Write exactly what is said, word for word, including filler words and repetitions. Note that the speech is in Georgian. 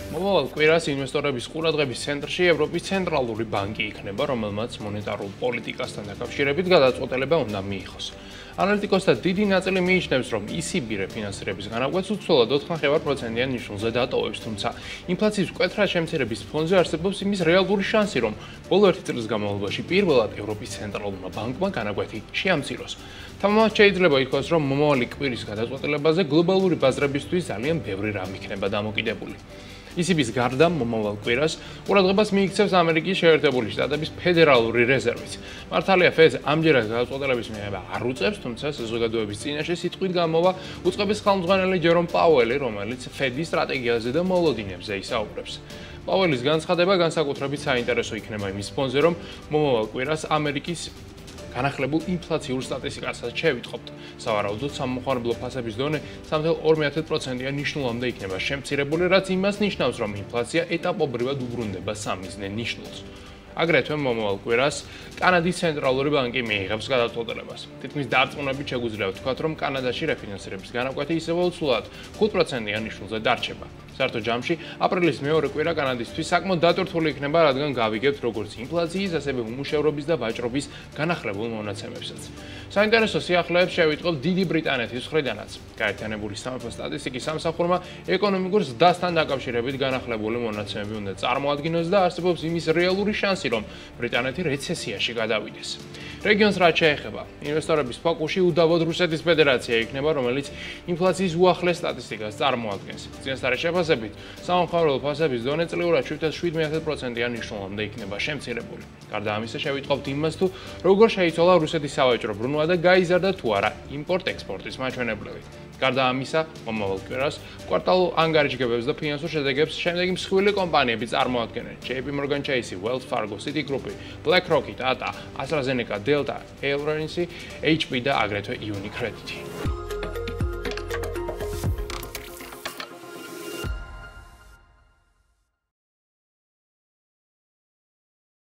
მომავალ კვირას ინვესტორების ყურადღების ცენტრში ევროპის ცენტრალური ბანკი იქნება, რომელმაც მონეტარულ პოლიტიკასთან დაკავშირებით გადაწყვეტილება უნდა მიიღოს. ანალიტიკოსთა დიდი ნაწილი მიიჩნევს, რომ ი სი ბი რეფინანსირების განაკვეთს უცვლელად ოთხ ნახევარ პროცენტიან ნიშნულზე დატოვებს, თუმცა ინფლაციის მკვეთრად შემცირების ფონზე არსებობს იმის რეალური შანსი, რომ ბოლო ერთი წლის განმავლობაში პირველად ევროპის ცენტრალურმა ბანკმა განაკვეთი შეამციროს. თამამად შეიძლება ითქვას, რომ მომავალი კვირის გადაწყვეტილებაზე გლობალური ბაზრებისთვის ძალიან ბევრი რამ იქნება დამოკიდებული. ი სი ბის გარდა მომავალ კვირას ყურადღებას მიიქცევს ამერიკის შეერთებული შტატების ფედერალური რეზერვიც. მართალია ფედს ამჯერად გადაწყვეტილების მიღება არ უწევს, თუმცა საზოგადოების წინაშე სიტყვით გამოვა უწყების ხელმძღვანელი ჯერომ პაუელი, რომელიც ფედის სტრატეგიაზე და მოლოდინებზე ისაუბრებს. პაუელის განცხადება განსაკუთრებით საინტერესო იქნება იმის ფონზე, რომ მომავალ კვირას ამერიკის განახლებულ ინფლაციურ სტატისტიკასაც შევიტყობთ. სავარაუდოდ სამოხმარებლო ფასების დონე სამი წუთი ორი პროცენტიან ნიშნულამდე იქნება შემცირებული, რაც იმას ნიშნავს, რომ ინფლაცია ეტაპობრივად უბრუნდება სამიზნე ნიშნულს. აგრეთვე მომავალ კვირას კანადის ცენტრალური ბანკი მიიღებს გადაწყვეტილებას. თითქმის დარწმუნებით შეგვიძლია ვთქვათ, რომ კანადაში რეფინანსირების განაკვეთი ისევე უცვლელად ხუთ პროცენტიან ნიშნულზე დარჩება. საერთო ჯამში აპრილის მეორე კვირა კანადისთვის საკმაოდ დატვირთული იქნება, რადგან გავიგებთ როგორც ინფლაციის, ასევე უმუშევრობის და ვაჭრობის განახლებულ მონაცემებსაც. საინტერესო სიახლეებს შევიტყობ დიდი ბრიტანეთის მხრიდანაც. გაერთიანებული სამეფო სტატისტიკის სამსახურმა ეკონომიკურ ზრდასთან დაკავშირებით განახლებული მონაცემები უნდა წარმოადგინოს და არსებობს იმის რეალური შანსი, რომ ბრიტანეთი რეცესიაში გადავიდეს. რეგიონს რაც შეეხება, ინვესტორების ფოკუსში უდავოდ რუსეთის ფედერაცია იქნება, რომელიც ინფლაციის უახლეს სტატისტიკას წარმოადგენს. წინასწარი შეფასებით, სამოხმარებლო ფასების დონე წლიურად შვიდ ათას შვიდმეტ პროცენტიან ნიშნულამდე იქნება შემცირებული. გარდა ამისა, შევიტყობთ იმას, თუ როგორ შეიცვალა რუსეთის სავაჭრო ბრუნვა და გაიზარდა თუ არა იმპორტ-ექსპორტის მაჩვენებლები. გარდა ამისა, მომავალ კვირას კვარტალურ ანგარიშგებებს და ფინანსურ შედეგებს შემდეგი მსხვილი კომპანიები წარმოადგენენ: ჯეი პი Morgan Chase, Wells Fargo, Citigroup, BlackRock, Tata, AstraZeneca, Delta, Airlines, ეიჩ პი და აგრეთვე Unicredit.